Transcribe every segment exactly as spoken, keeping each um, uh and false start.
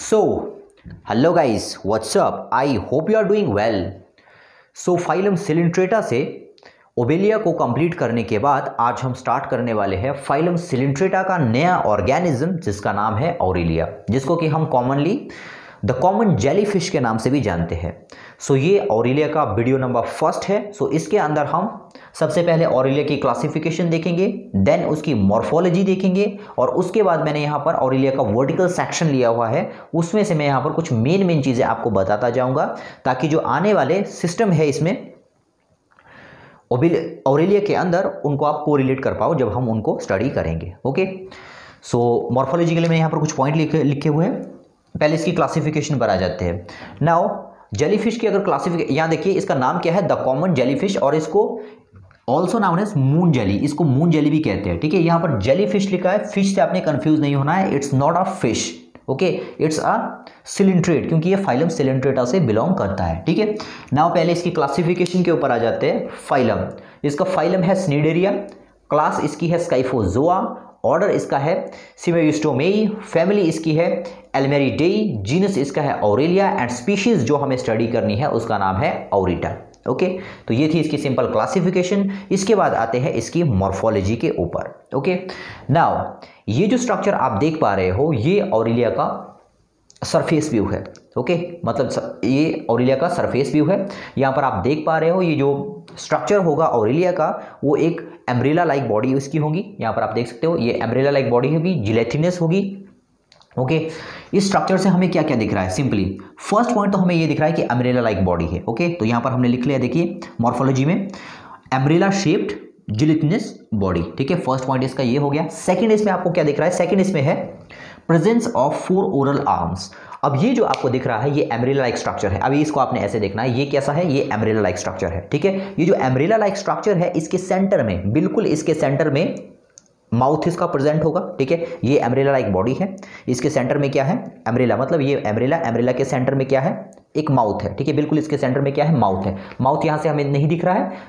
So, hello guys, what's up? I hope you are doing well. So, phylum coelenterata से Obelia को complete करने के बाद आज हम स्टार्ट करने वाले हैं फाइलम सिलिंट्रेटा का नया ऑर्गेनिज्म जिसका नाम है ऑरेलिया, जिसको कि हम कॉमनली द कॉमन जेलीफिश के नाम से भी जानते हैं। सो so, ये ऑरेलिया का वीडियो नंबर फर्स्ट है। सो so, इसके अंदर हम सबसे पहले ऑरेलिया की क्लासिफिकेशन देखेंगे, देन उसकी मॉर्फोलॉजी देखेंगे और उसके बाद मैंने यहाँ पर ऑरेलिया का वर्टिकल सेक्शन लिया हुआ है, उसमें से मैं यहाँ पर कुछ मेन मेन चीज़ें आपको बताता जाऊँगा ताकि जो आने वाले सिस्टम है इसमें ऑरेलिया के अंदर उनको आप कोरिलेट कर पाओ जब हम उनको स्टडी करेंगे। ओके, सो मॉर्फोलॉजी के लिए मैंने यहाँ पर कुछ पॉइंट लिखे लिखे हुए हैं। पहले इसकी क्लासिफिकेशन पर आ जाते हैं। नाउ जेलीफिश की अगर क्लासिफिकेशन, यहाँ देखिए इसका नाम क्या है, द कॉमन जेलीफिश, और इसको also known as moon jelly, इसको मून जेली भी कहते हैं। ठीक है, यहाँ पर जेलीफिश लिखा है, फिश से आपने कंफ्यूज नहीं होना है, it's not a fish. Okay, it's a coelenterate, क्योंकि ये फाइलम सिलिंट्रेटा से बिलोंग करता है। ठीक है, नाउ पहले इसकी क्लासिफिकेशन के ऊपर आ जाते हैं। फाइलम, इसका फाइलम है स्निडेरिया, क्लास इसकी है स्काइफोजोआ, ऑर्डर इसका है सिमेयुस्टोमेई, फैमिली इसकी है एल्मेरिडेई, जीनस इसका है ऑरेलिया एंड स्पीशीज जो हमें स्टडी करनी है उसका नाम है ऑरिटा। ओके, तो ये थी इसकी सिंपल क्लासिफिकेशन। इसके बाद आते हैं इसकी मॉर्फोलॉजी के ऊपर। ओके, नाउ ये जो स्ट्रक्चर आप देख पा रहे हो ये ऑरेलिया का सरफेस व्यू है। Okay okay? मतलब ये ऑरेलिया का सरफेस व्यू है। यहाँ पर आप देख पा रहे हो ये जो स्ट्रक्चर होगा ऑरेलिया का वो एक एम्ब्रेला लाइक बॉडी इसकी होगी। यहाँ पर आप देख सकते हो ये एम्ब्रेला लाइक बॉडी होगी, जिलेटिनस होगी। Okay okay? इस स्ट्रक्चर से हमें क्या क्या दिख रहा है? सिंपली फर्स्ट पॉइंट तो हमें ये दिख रहा है कि एम्ब्रेला लाइक बॉडी है। Okay okay? तो यहाँ पर हमने लिख लिया, देखिए मॉर्फोलॉजी में एम्ब्रेला शेप्ड जिलेटिनस बॉडी। ठीक है, फर्स्ट पॉइंट इसका ये हो गया। सेकंड इसमें आपको क्या दिख रहा है? सेकंड इसमें है presence of four oral arms. अब ये जो आपको दिख रहा है ये एम्ब्रेला लाइक स्ट्रक्चर है। अभी इसको आपने ऐसे देखना है, ये कैसा है? ये एम्ब्रेला लाइक स्ट्रक्चर है। ठीक है, ये जो एम्ब्रेला लाइक स्ट्रक्चर है इसके सेंटर में, बिल्कुल इसके सेंटर में माउथ इसका प्रेजेंट होगा। ठीक है, ये एम्ब्रेला लाइक बॉडी है, इसके सेंटर में क्या है? एम्ब्रेला, मतलब ये एम्ब्रेला, एम्ब्रेला के सेंटर में क्या है? एक माउथ है। ठीक है, बिल्कुल इसके सेंटर में क्या है? माउथ है। माउथ यहाँ से हमें नहीं दिख रहा है,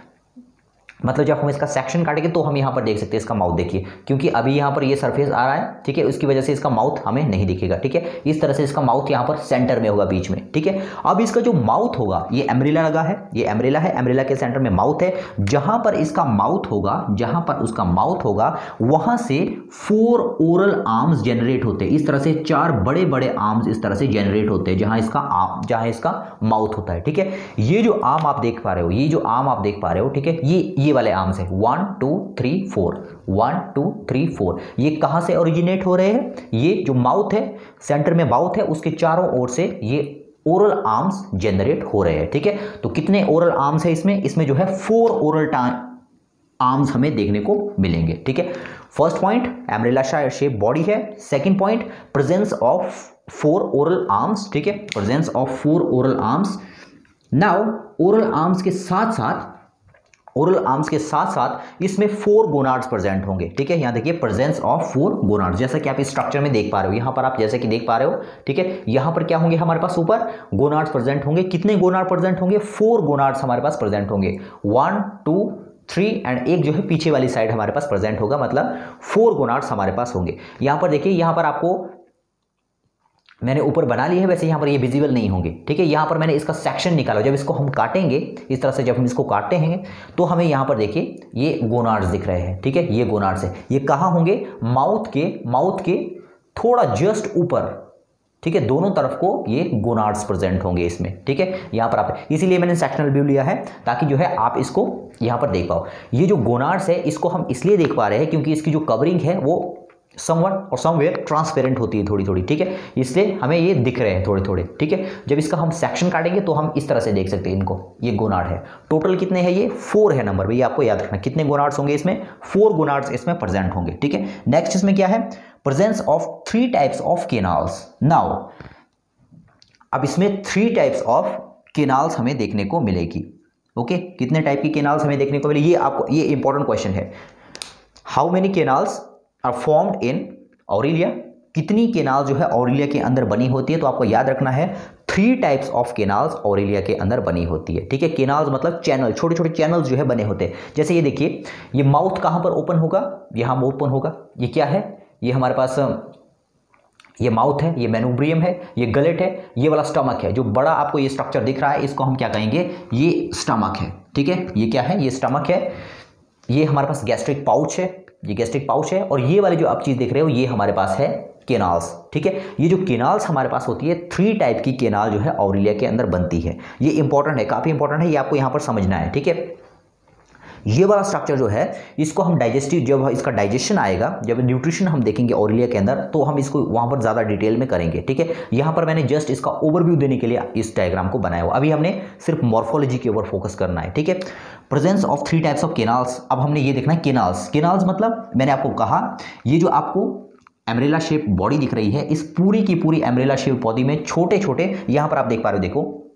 मतलब जब हम इसका सेक्शन काटेंगे तो हम यहाँ पर देख सकते हैं इसका माउथ। देखिए, क्योंकि अभी यहाँ पर ये सरफेस आ रहा है, ठीक है, उसकी वजह से इसका माउथ हमें नहीं दिखेगा। ठीक है, इस तरह से इसका माउथ यहाँ पर सेंटर में होगा, बीच में। ठीक है, अब इसका जो माउथ होगा, ये एम्ब्रेला लगा है, ये एम्ब्रेला है, एम्ब्रेला के सेंटर में माउथ है। जहां पर इसका माउथ होगा, जहां पर उसका माउथ होगा वहां से फोर ओरल आर्म्स जनरेट होते हैं। इस तरह से चार बड़े बड़े आर्म्स इस तरह से जनरेट होते हैं जहां इसका आर्म, जहां इसका माउथ होता है। ठीक है, ये जो आर्म आप देख पा रहे हो, ये जो आर्म आप देख पा रहे हो, ठीक है, ये ये वाले आर्म्स है, one two three four, one two three four. ये कहां से ओरिजिनेट हो रहे हैं? ये जो माउथ है, सेंटर में माउथ है, उसके चारों ओर से ये ओरल आर्म्स जनरेट हो रहे हैं। ठीक है, तो कितने ओरल आर्म्स है इसमें? इसमें जो है फोर ओरल आर्म्स हमें देखने को मिलेंगे। ठीक है, first point umbrella shape body है। Second point presence of four oral arms. ठीक है, presence of four oral arms. Now oral arms के साथ साथ ओरल आर्म्स के साथ साथ इसमें फोर गोनाड्स प्रेजेंट होंगे। ठीक है, यहाँ देखिए प्रेजेंस ऑफ फोर गोनाड्स, जैसा कि आप इस स्ट्रक्चर में देख पा रहे हो, यहाँ पर आप जैसे कि देख पा रहे हो। ठीक है, यहाँ पर क्या होंगे? हमारे पास ऊपर गोनाड्स प्रेजेंट होंगे। कितने गोनाड प्रेजेंट होंगे? फोर गोनाड्स हमारे पास प्रेजेंट होंगे, वन टू थ्री एंड एक जो है पीछे वाली साइड हमारे पास प्रेजेंट होगा, मतलब फोर गोनाड्स हमारे पास होंगे। यहाँ पर देखिए, यहाँ पर आपको मैंने ऊपर बना लिया है, वैसे यहाँ पर ये विजिबल नहीं होंगे। ठीक है, यहाँ पर मैंने इसका सेक्शन निकाला। जब इसको हम काटेंगे इस तरह से, जब हम इसको काटते हैं तो हमें यहाँ पर देखिए ये गोनाड्स दिख रहे हैं। ठीक है, ये गोनाड्स है। ये कहाँ होंगे? माउथ के माउथ के थोड़ा जस्ट ऊपर। ठीक है, दोनों तरफ को ये गोनाड्स प्रेजेंट होंगे इसमें। ठीक है, यहाँ पर आप, इसीलिए मैंने सेक्शनल व्यू लिया है ताकि जो है आप इसको यहाँ पर देख पाओ। ये जो गोनाड्स है इसको हम इसलिए देख पा रहे हैं क्योंकि इसकी जो कवरिंग है वो समवट और समवेयर ट्रांसपेरेंट होती है थोड़ी थोड़ी। ठीक है, इसलिए हमें ये दिख रहे हैं थोड़े थोड़े। ठीक है, जब इसका हम सेक्शन काटेंगे तो हम इस तरह से देख सकते हैं इनको। ये गोनाड है, टोटल कितने हैं? ये फोर है नंबर, भैया आपको याद रखना कितने गोनाड्स होंगे इसमें? फोर गोनाड्स इसमें प्रेजेंट होंगे। ठीक है, नेक्स्ट इसमें क्या है? Presence of three types of canals. Now अब इसमें थ्री टाइप्स ऑफ केनाल्स हमें देखने को मिलेगी। ओके, कितने टाइप की केनाल्स हमें देखने को मिलेगी? ये आपको, ये इंपॉर्टेंट क्वेश्चन है। How many canals are formed in Aurelia? कितनी केनाल जो है ऑरेलिया के अंदर बनी होती है? तो आपको याद रखना है three types of canals Aurelia के अंदर बनी होती है। ठीक है, केनाल्स मतलब चैनल, छोटे छोटे चैनल्स जो है बने होते हैं। जैसे ये देखिए, ये माउथ कहां पर ओपन होगा? यहां ओपन होगा। ये क्या है? ये हमारे पास ये माउथ है, ये मेनुब्रियम है, ये गलेट है, ये वाला स्टमक है। जो बड़ा आपको ये स्ट्रक्चर दिख रहा है इसको हम क्या कहेंगे, ये स्टमक है। ठीक है, ये क्या है, ये स्टमक है। ये हमारे पास गैस्ट्रिक पाउच है, ये गैस्ट्रिक पाउच है। और ये वाली जो आप चीज़ देख रहे हो ये हमारे पास है केनाल्स। ठीक है, ये जो केनाल्स हमारे पास होती है, थ्री टाइप की केनाल जो है ऑरेलिया के अंदर बनती है। ये इंपॉर्टेंट है, काफ़ी इंपॉर्टेंट है, ये आपको यहाँ पर समझना है। ठीक है, ये वाला स्ट्रक्चर जो है इसको हम डाइजेस्टिव, जब इसका डाइजेशन आएगा, जब न्यूट्रिशन हम देखेंगे ऑरेलिया के अंदर, तो हम इसको वहाँ पर ज़्यादा डिटेल में करेंगे। ठीक है, यहाँ पर मैंने जस्ट इसका ओवरव्यू देने के लिए इस डायग्राम को बनाया हुआ। अभी हमने सिर्फ मॉर्फोलॉजी के ऊपर फोकस करना है। ठीक है, presence of three types of canals. अब हमने ये देखना है केनाल्स। केनाल्स मतलब मैंने आपको कहा, ये जो आपको एम्ब्रेला शेप बॉडी दिख रही है, इस पूरी की पूरी एम्ब्रेला शेप बॉडी में छोटे छोटे, यहाँ पर आप देख पा रहे हो, देखो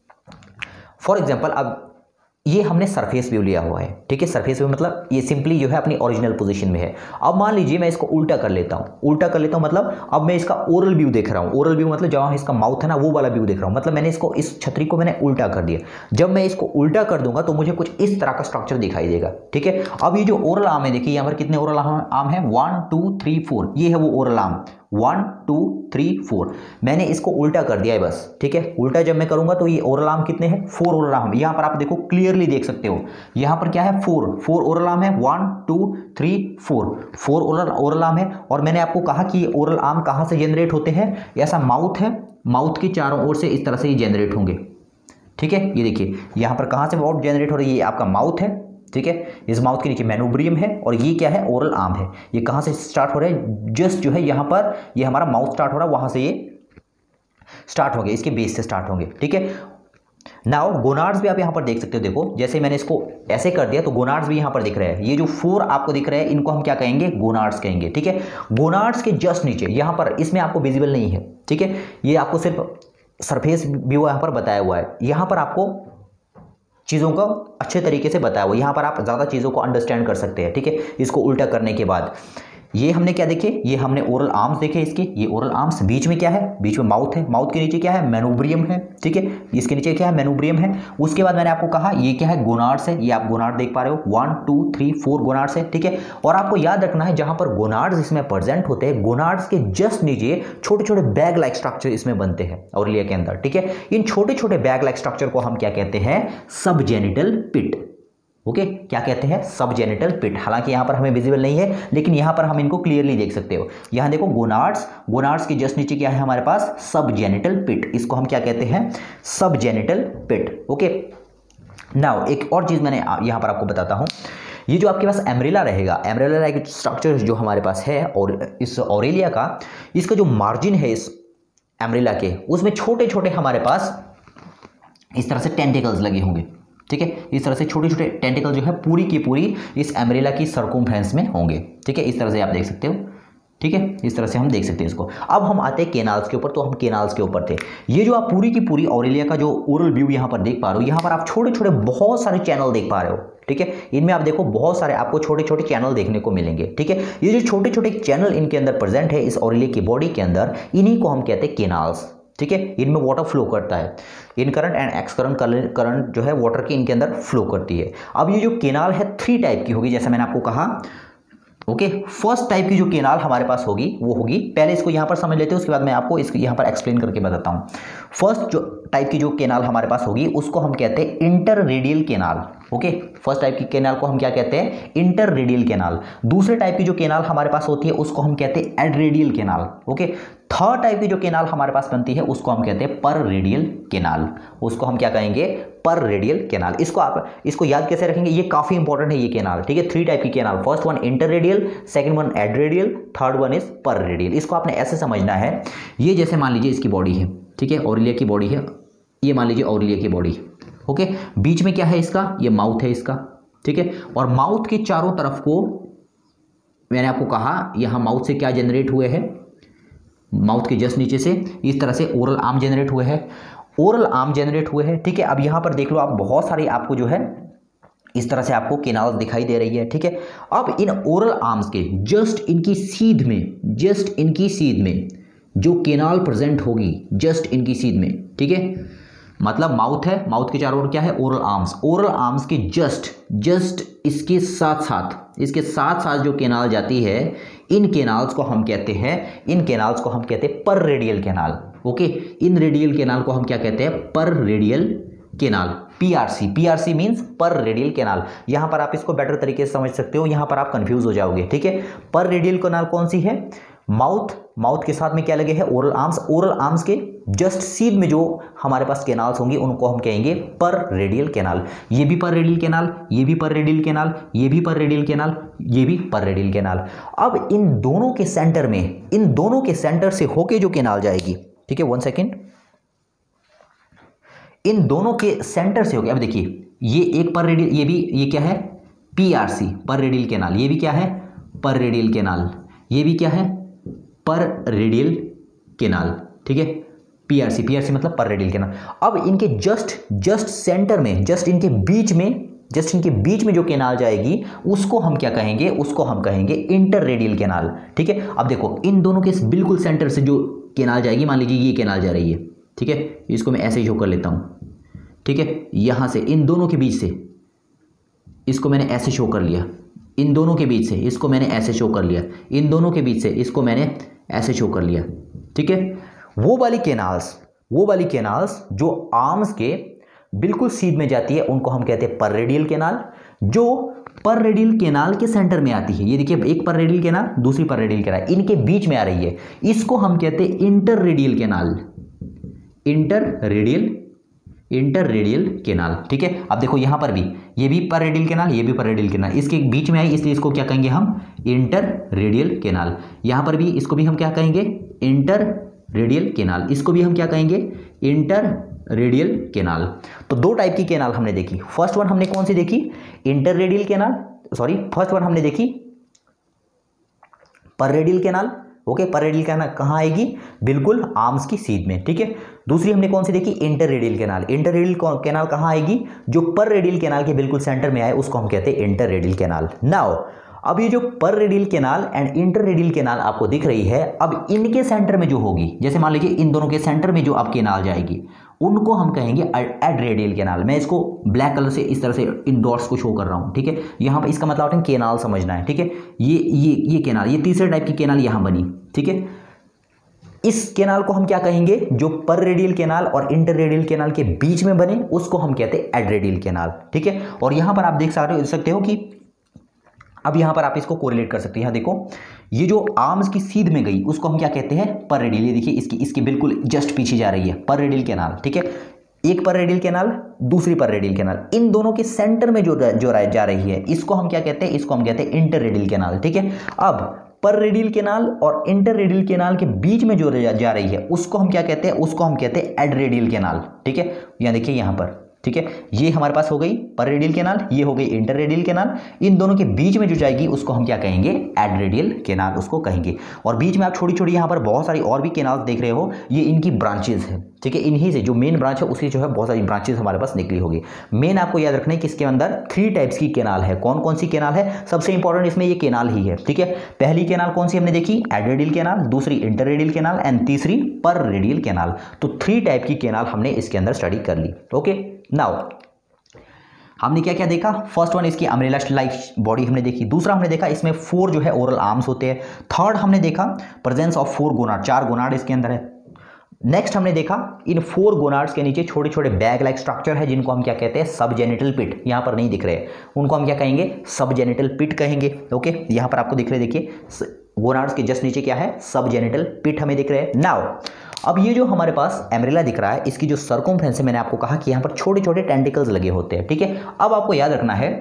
फॉर एग्जाम्पल, अब ये हमने सरफेस व्यू लिया हुआ है। ठीक है, सरफेस व्यू मतलब ये सिंपली जो है अपनी ओरिजिनल पोजीशन में है। अब मान लीजिए मैं इसको उल्टा कर लेता हूँ, उल्टा कर लेता हूँ मतलब अब मैं इसका ओरल व्यू देख रहा हूँ। ओरल व्यू मतलब जहाँ इसका माउथ है ना, वो वाला व्यू देख रहा हूँ। मतलब मैंने इसको, इस छतरी को मैंने उल्टा कर दिया। जब मैं इसको उल्टा कर दूंगा तो मुझे कुछ इस तरह का स्ट्रक्चर दिखाई देगा। ठीक है, अब ये जो ओरल आर्म है, देखिए यहाँ पर कितने ओरल आर्म है, वन टू थ्री फोर, ये है वो oral arm, one two three four. मैंने इसको उल्टा कर दिया है बस। ठीक है, उल्टा जब मैं करूंगा तो ये ओरल आर्म कितने हैं, फोर ओरल आर्म। यहाँ पर आप देखो क्लियरली देख सकते हो, यहाँ पर क्या है, फोर फोर ओरल आर्म है, one two three four, four oral oral arm है। और मैंने आपको कहा कि ये ओरल आर्म कहाँ से जनरेट होते हैं, ऐसा माउथ है, माउथ के चारों ओर से इस तरह से ये जनरेट होंगे। ठीक है, ये देखिए यहाँ पर कहाँ से माउथ जनरेट हो रही है, ये आपका माउथ है। ठीक है, इस माउथ के नीचे मेनुब्रियम है और ये क्या है, ओरल आर्म है। ये कहाँ से स्टार्ट हो रहा है, जस्ट जो है यहाँ पर ये हमारा माउथ स्टार्ट हो रहा है, वहाँ से ये स्टार्ट होंगे, इसके बेस से स्टार्ट होंगे। ठीक है, नाउ गोनाड्स भी आप यहाँ पर देख सकते हो। देखो जैसे मैंने इसको ऐसे कर दिया तो गोनाड्स भी यहाँ पर दिख रहे हैं। ये जो फोर आपको दिख रहे हैं इनको हम क्या कहेंगे, गोनाड्स कहेंगे। ठीक है, गोनाड्स के जस्ट नीचे यहाँ पर, इसमें आपको विजिबल नहीं है। ठीक है, ये आपको सिर्फ सरफेस व्यू यहाँ पर बताया हुआ है। यहाँ पर आपको चीज़ों को अच्छे तरीके से बताया हुआ, यहाँ पर आप ज़्यादा चीज़ों को अंडरस्टैंड कर सकते हैं। ठीक है, इसको उल्टा करने के बाद ये हमने क्या देखे, ये हमने ओरल आर्म्स देखे इसके, ये ओरल आर्म्स, बीच में क्या है, बीच में माउथ है, माउथ के नीचे क्या है, मेनुब्रियम है। ठीक है, इसके नीचे क्या है, मेनुब्रियम है। उसके बाद मैंने आपको कहा ये क्या है, गोनाड्स है। ये आप गोनाड देख पा रहे हो, one two three four gonads है। ठीक है, और आपको याद रखना है जहां पर गोनाड्स इसमें प्रेजेंट होते हैं, गोनाड्स के जस्ट नीचे छोटे छोटे बैग लाइक स्ट्रक्चर इसमें बनते हैं ऑरेलिया के अंदर। ठीक है, इन छोटे छोटे बैग लाइक स्ट्रक्चर को हम क्या कहते हैं, सबजेनिटल पिट। ओके okay, क्या कहते हैं, सबजेनिटल पिट। हालांकि यहाँ पर हमें विजिबल नहीं है, लेकिन यहाँ पर हम इनको क्लियरली देख सकते हो। यहाँ देखो गोनाड्स, गोनाड्स के जस्ट नीचे क्या है हमारे पास, सबजेनिटल पिट। इसको हम क्या कहते हैं, सबजेनिटल पिट। ओके, नाउ एक और चीज़ मैंने यहाँ पर आपको बताता हूँ। ये जो आपके पास एम्ब्रेला रहेगा, एम्ब्रेला लाइक स्ट्रक्चर जो हमारे पास है, और इस ऑरेलिया का, इसका जो मार्जिन है इस एम्ब्रेला के, उसमें छोटे छोटे हमारे पास इस तरह से टेंटिकल्स लगे होंगे। ठीक है, इस तरह से छोटे छोटे टेंटिकल जो है पूरी की पूरी इस एम्ब्रेला की सर्कमफ्रेंस में होंगे। ठीक है, इस तरह से आप देख सकते हो। ठीक है, इस तरह से हम देख सकते हैं इसको। अब हम आते हैं केनाल्स के ऊपर, तो हम केनाल्स के ऊपर थे। ये जो आप पूरी की पूरी ऑरेलिया का जो ओरल व्यू यहाँ पर देख पा रहे हो, यहाँ पर आप छोटे छोटे बहुत सारे चैनल देख पा रहे हो। ठीक है, इनमें आप देखो बहुत सारे आपको छोटे छोटे चैनल देखने को मिलेंगे। ठीक है, ये जो छोटे छोटे चैनल इनके अंदर प्रेजेंट है इस ऑरेलिया की बॉडी के अंदर, इन्हीं को हम कहते हैं केनाल्स। ठीक है, इनमें वाटर फ्लो करता है, in current and ex current, current जो है वाटर की इनके अंदर फ्लो करती है। अब ये जो केनाल है थ्री टाइप की होगी, जैसा मैंने आपको कहा। ओके, फर्स्ट टाइप की जो केनाल हमारे पास होगी वो होगी, पहले इसको यहाँ पर समझ लेते हैं, उसके बाद मैं आपको इसको यहाँ पर एक्सप्लेन करके बताता हूँ। फर्स्ट जो टाइप की जो केनाल हमारे पास होगी उसको हम कहते हैं inter radial canal. Okay, first type की केनाल को हम क्या कहते हैं, इंटर रेडियल केनाल। दूसरे टाइप की जो केनाल हमारे पास होती है उसको हम कहते हैं ad radial canal. Okay, third type की जो केनाल हमारे पास बनती है उसको हम कहते हैं पर रेडियल केनाल। उसको हम क्या कहेंगे, पर रेडियल केनाल। इसको आप इसको याद कैसे रखेंगे, ये काफी इंपॉर्टेंट है ये केनाल। ठीक है, थ्री टाइप की canal, first one inter radial, second one ad radial, third one is पर रेडियल। इसको आपने ऐसे समझना है, ये जैसे मान लीजिए इसकी बॉडी है। ठीक है, ऑरेलिया की बॉडी है, ये मान लीजिए ऑरेलिया की बॉडी। ओके, बीच में क्या है इसका, ये माउथ है इसका। ठीक है, और माउथ के चारों तरफ को मैंने आपको कहा यहाँ माउथ से क्या जनरेट हुए हैं, माउथ के जस्ट नीचे से इस तरह से ओरल आर्म जनरेट हुए हैं, ओरल आर्म जनरेट हुए हैं। ठीक है, अब यहाँ पर देख लो आप, बहुत सारी आपको जो है इस तरह से आपको केनाल्स दिखाई दे रही है। ठीक है, अब इन ओरल आर्म्स के जस्ट इनकी सीध में, जस्ट इनकी सीध में जो केनाल प्रेजेंट होगी, जस्ट इनकी सीध में। ठीक है, मतलब माउथ है, माउथ के चारों ओर क्या है, ओरल आर्म्स। ओरल आर्म्स के जस्ट जस्ट इसके साथ साथ इसके साथ साथ जो केनाल जाती है, इन केनाल्स को हम कहते हैं इन केनाल्स को हम कहते हैं पर रेडियल केनाल। ओके, इन रेडियल केनाल को हम क्या कहते हैं? Per radial canal, PRC. PRC means per radial canal. यहां पर आप इसको बेटर तरीके से समझ सकते हो, यहां पर आप कंफ्यूज हो जाओगे। ठीक है, पर रेडियल केनाल कौन सी है? माउथ, माउथ के साथ में क्या लगे हैं? Oral arms. ओरल आर्म्स के जस्ट सीध में जो हमारे पास केनाल्स होंगे उनको हम कहेंगे पर रेडियल केनाल। ये भी पर रेडियल केनाल, ये भी पर रेडियल केनाल, ये भी पर रेडियल केनाल, ये भी पर रेडियल केनाल। अब इन दोनों के सेंटर में, इन दोनों के सेंटर से होके जो केनाल जाएगी, ठीक है, वन सेकेंड, इन दोनों के सेंटर से होके, अब देखिए ये एक पर रेडियल, ये भी, ये क्या है? पीआरसी, पर रेडियल केनाल। ये भी क्या है? पर रेडियल केनाल। ये भी क्या है? पर रेडियल केनाल। ठीक है, पीआरसी, पीआरसी मतलब पर रेडियल केनाल। अब इनके जस्ट जस्ट सेंटर में, जस्ट इनके बीच में, जस्ट इनके बीच में जो केनाल जाएगी उसको हम क्या कहेंगे? उसको हम कहेंगे इंटर रेडियल केनाल। ठीक है, अब देखो इन दोनों के बिल्कुल सेंटर से जो केनाल जाएगी, मान लीजिए ये केनाल जा रही है, ठीक है, इसको मैं ऐसे ही शो कर लेता हूं। ठीक है, यहां से इन दोनों के बीच से, इसको मैंने ऐसे शो कर लिया, इन दोनों के बीच से इसको मैंने ऐसे शो कर लिया, इन दोनों के बीच से इसको मैंने ऐसे शो कर लिया। ठीक है, वो वाली केनाल्स, वो वाली केनाल्स जो आर्म्स के बिल्कुल सीध में जाती है उनको हम कहते हैं पर रेडियल केनाल। जो पर रेडियल केनाल के सेंटर में आती है, ये देखिए एक पर रेडियल केनाल, दूसरी पर रेडियल केनाल, इनके बीच में आ रही है, इसको हम कहते हैं inter radial canal. Inter radial inter radial canal. ठीक है, अब देखो यहां पर भी, ये भी पर रेडियल केनाल, ये भी पर रेडियल केनाल, इसके बीच में आई इसलिए इसको क्या कहेंगे हम? Inter radial canal. यहां पर भी इसको भी हम क्या कहेंगे? Inter radial canal. इसको भी हम क्या कहेंगे? Inter radial canal. तो दो टाइप की केनाल हमने देखी। फर्स्ट वन हमने कौन सी देखी? Inter radial canal, sorry first one हमने देखी per radial canal. Okay, per radial canal कहाँ आएगी? बिल्कुल आर्म्स की सीध में। ठीक है, दूसरी हमने कौन सी देखी? Inter radial canal. Inter radial canal कहाँ आएगी? जो पर रेडियल केनाल के बिल्कुल सेंटर में आए उसको हम कहते हैं इंटर रेडियल केनाल। नाउ अब ये जो पर radial canal and inter radial canal आपको दिख रही है, अब इनके सेंटर में जो होगी, जैसे मान लीजिए इन दोनों के सेंटर में जो अब केनाल जाएगी उनको हम कहेंगे एड रेडियल केनाल। मैं इसको ब्लैक कलर से इस तरह से इन डॉट्स को शो कर रहा हूं। ठीक है, यहां पर इसका मतलब होता है केनाल समझना है। ठीक है, ये ये ये केनाल, ये तीसरे टाइप की केनाल यहां बनी। ठीक है, इस केनाल को हम क्या कहेंगे? जो पर रेडियल केनाल और इंटर रेडियल केनाल के बीच में बने उसको हम कहते हैं एड रेडियल केनाल। ठीक है, और यहां पर आप देख सकते हो कि अब यहां पर आप इसको कोरिलेट कर सकते हैं। यहां देखो ये जो आर्म्स की सीध में गई उसको हम क्या कहते हैं? Per radial. ये देखिए इसकी इसके बिल्कुल जस्ट पीछे जा रही है पर रेडियल केनाल। ठीक है, एक पर रेडियल केनाल, दूसरी पर रेडियल केनाल, इन दोनों के सेंटर में जो जो जा रही है इसको हम क्या कहते हैं? इसको हम कहते हैं इंटर रेडियल केनाल। ठीक है, अब पर रेडियल केनाल और इंटर रेडियल केनाल के बीच में जो जा रही है उसको हम क्या कहते हैं? उसको हम कहते हैं एड रेडियल केनाल। ठीक है, यहां देखिए यहां पर, ठीक है, ये हमारे पास हो गई पर रेडियल केनाल, ये हो गई इंटर रेडियल केनाल, इन दोनों के बीच में जो जाएगी उसको हम क्या कहेंगे? एड रेडियल केनाल उसको कहेंगे। और बीच में आप छोटी छोटी यहाँ पर बहुत सारी और भी केनाल देख रहे हो, ये इनकी ब्रांचेज है। ठीक है, इन्हीं से जो मेन ब्रांच है उसकी जो है बहुत सारी ब्रांचेज हमारे पास निकली होगी। मेन आपको याद रखना है कि इसके अंदर थ्री टाइप्स की केनाल है। कौन कौन सी केनाल है? सबसे इंपॉर्टेंट इसमें ये केनाल ही है। ठीक है, पहली केनाल कौन सी हमने देखी? एड रेडियल केनाल, दूसरी इंटर रेडियल केनाल एंड तीसरी पर रेडियल केनाल। तो थ्री टाइप की केनाल हमने इसके अंदर स्टडी कर ली। ओके, नाउ हमने क्या क्या देखा? फर्स्ट वन इसकी अम्ब्रेला लाइक बॉडी हमने देखी। दूसरा हमने देखा इसमें फोर जो है ओरल आर्म्स होते हैं। थर्ड हमने देखा प्रेजेंस ऑफ फोर गोनाड, चार गोनाड इसके अंदर है। नेक्स्ट हमने देखा इन फोर गोनाड्स के नीचे छोटे छोटे बैग लाइक स्ट्रक्चर है जिनको हम क्या कहते हैं? सबजेनिटल पिट। यहां पर नहीं दिख रहे, उनको हम क्या कहेंगे? सबजेनिटल पिट कहेंगे। ओके, यहां पर आपको दिख रहे, देखिए गोनाड्स के जस्ट नीचे क्या है? सबजेनिटल पिट हमें दिख रहे हैं। नाउ अब ये जो हमारे पास एम्ब्रेला दिख रहा है इसकी जो सर्कमफ्रेंस है, मैंने आपको कहा कि यहां पर छोटे छोटे टेंटिकल्स लगे होते हैं। ठीक है, अब आपको याद रखना है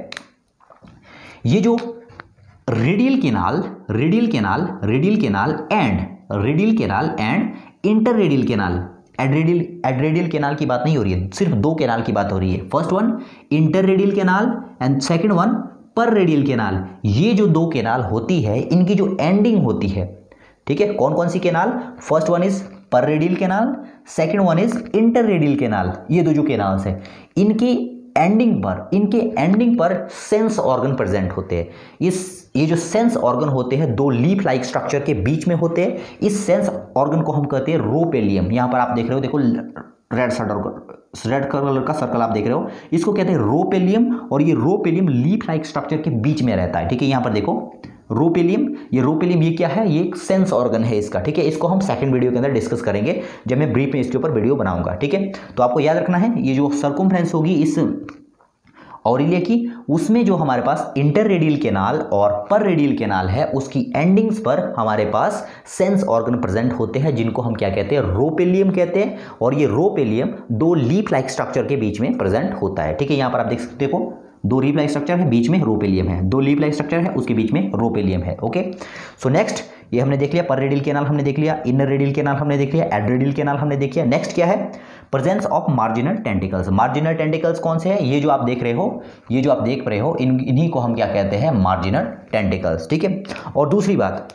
ये जो radial canal, radial canal, radial canal and radial canal and inter radial canal, adradial adradial canal की बात नहीं हो रही है, सिर्फ दो केनाल की बात हो रही है। First one inter radial canal and second one पर रेडियल केनाल। ये जो दो केनाल होती है इनकी जो एंडिंग होती है, ठीक है, कौन कौन सी केनाल? फर्स्ट वन इज पर radial canal, second one is inter radial canal. ये दो जो केनाल्स हैं इनकी एंडिंग पर, इनके एंडिंग पर सेंस ऑर्गन प्रेजेंट होते हैं। इस ये जो सेंस ऑर्गन होते हैं दो लीफ लाइक स्ट्रक्चर के बीच में होते हैं। इस सेंस ऑर्गन को हम कहते हैं रोपेलियम। यहां पर आप देख रहे हो, देखो रेड सर्कल, रेड कलर का सर्कल आप देख रहे हो, इसको कहते हैं रोपेलियम। और ये रोपेलियम लीफ लाइक स्ट्रक्चर के बीच में रहता है। ठीक है, यहां पर देखो रोपेलियम, ये रोपेलियम ये क्या है, ये एक सेंस ऑर्गन है इसका, ठीक है। इसको हम सेकंड वीडियो के अंदर डिस्कस करेंगे जब मैं ब्रीफ में इसके ऊपर वीडियो बनाऊंगा, ठीक है। तो आपको याद रखना है ये जो सर्कमफ्रेंस होगी इस ऑरिलिया की, उसमें जो हमारे पास इंटर रेडियल कैनाल और पर रेडियल कैनाल है उसकी एंडिंग्स पर हमारे पास सेंस ऑर्गन प्रेजेंट होते हैं जिनको हम क्या कहते हैं, रोपेलियम कहते हैं। और ये रोपेलियम दो लीफ लाइक स्ट्रक्चर के बीच में प्रेजेंट होता है, ठीक है। यहां पर आप देख सकते हो दो लीफ लाइक स्ट्रक्चर है, बीच में रोपेलियम है, दो लीफ लाइक स्ट्रक्चर है उसके बीच में रोपेलियम है, ओके। सो नेक्स्ट ये हमने देख लिया, पर रेडियल कैनाल हमने देख लिया, इनर रेडियल कैनाल हमने देख लिया, एडरेडियल कैनाल हमने देख लिया। नेक्स्ट क्या है, presence of marginal tentacles. Marginal tentacles कौन से हैं, ये जो आप देख रहे हो, ये जो आप देख रहे हो इन इन्हीं को हम क्या कहते हैं, मार्जिनल टेंटिकल्स, ठीक है। और दूसरी बात,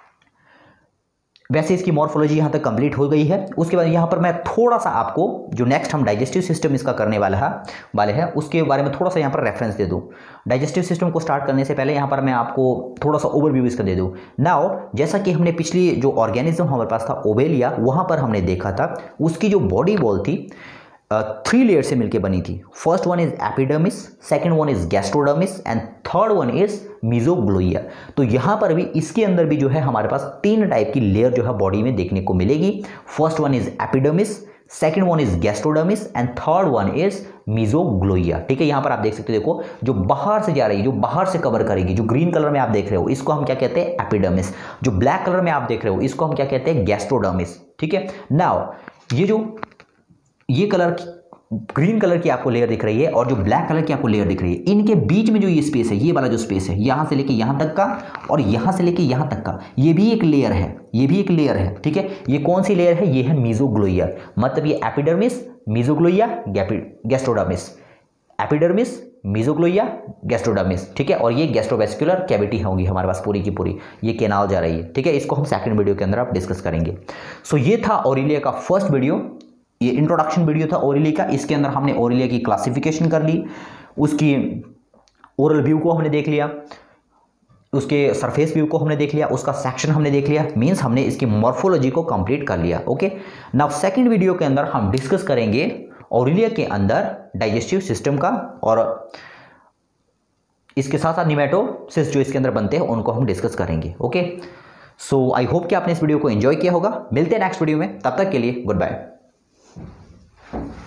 वैसे इसकी मॉर्फोलॉजी यहाँ तक कंप्लीट हो गई है। उसके बाद यहाँ पर मैं थोड़ा सा आपको जो नेक्स्ट हम डाइजेस्टिव सिस्टम इसका करने वाला है वाले हैं उसके बारे में थोड़ा सा यहाँ पर रेफरेंस दे दूँ। डाइजेस्टिव सिस्टम को स्टार्ट करने से पहले यहाँ पर मैं आपको थोड़ा सा ओवरव्यू इसका दे दूँ। नाउ जैसा कि हमने पिछली जो ऑर्गेनिज्म हमारे पास था ओबेलिया, वहाँ पर हमने देखा था उसकी जो बॉडी वॉल थी थ्री लेयर से मिलकर बनी थी। First one is epidermis, second one is gastrodermis and third one is mesoglea. तो यहां पर भी इसके अंदर भी जो है हमारे पास तीन टाइप की लेयर जो है बॉडी में देखने को मिलेगी। First one is epidermis, second one is gastrodermis and third one is mesoglea, ठीक है। यहां पर आप देख सकते हो, देखो जो बाहर से जा रही है, जो बाहर से कवर करेगी, जो ग्रीन कलर में आप देख रहे हो इसको हम क्या कहते हैं, एपिडर्मिस। जो ब्लैक कलर में आप देख रहे हो इसको हम क्या कहते हैं, गैस्ट्रोडर्मिस, ठीक है। नाउ ये जो ये कलर ग्रीन कलर की आपको लेयर दिख रही है और जो ब्लैक कलर की आपको लेयर दिख रही है, इनके बीच में जो ये स्पेस है, ये वाला जो स्पेस है, यहां से लेके यहां तक का और यहां से लेके यहां तक का, ये भी एक लेयर है, ये भी एक लेयर है, ठीक है। ये कौन सी लेयर है, ये है मीजोग्लोइया। मतलब ये epidermis, mesoglea, gastrodermis, epidermis, mesoglea, gastrodermis, ठीक है। और ये गैस्ट्रोवेस्कुलर कैविटी होगी हमारे पास पूरी की पूरी, ये कैनाल जा रही है, ठीक है। इसको हम सेकंड वीडियो के अंदर आप डिस्कस करेंगे। सो ये था ऑरिलिया का फर्स्ट वीडियो, ये इंट्रोडक्शन वीडियो था ओरिलिया का। इसके अंदर हमने ओरिलिया की क्लासिफिकेशन कर ली, उसकी ओरल व्यू को हमने देख लिया, उसके सरफेस व्यू को हमने देख लिया, उसका सेक्शन हमने देख लिया, मींस हमने इसकी मॉर्फोलॉजी को कंप्लीट कर लिया, ओके। नाउ सेकंड वीडियो के अंदर हम डिस्कस करेंगे ओरिलिया के अंदर डाइजेस्टिव सिस्टम का, और इसके साथ साथ निमेटोसिस जो इसके अंदर बनते हैं उनको हम डिस्कस करेंगे, ओके। सो आई होप कि आपने इस वीडियो को एंजॉय किया होगा। मिलते हैं नेक्स्ट वीडियो में, तब तक के लिए गुड बाय।